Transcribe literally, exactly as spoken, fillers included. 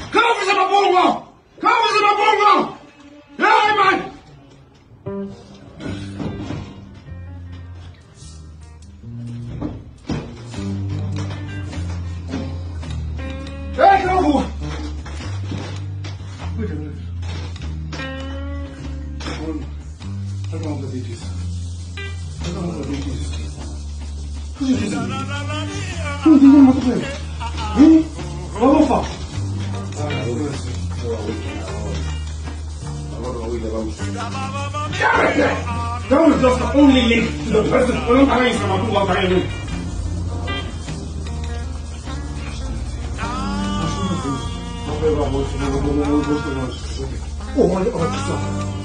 Kaufen Sie mal Bongo! Kaufen Sie mal Bongo! Ja, Mann! Hey, Kaufen! Bitte, bitte. Und, halt mal unter die Tisch. Halt mal unter die Tisch. Tu ti non ti prego. Vieni, non lo fa. That was just the only link to the person who don't have any from who was behind me. Oh, my God.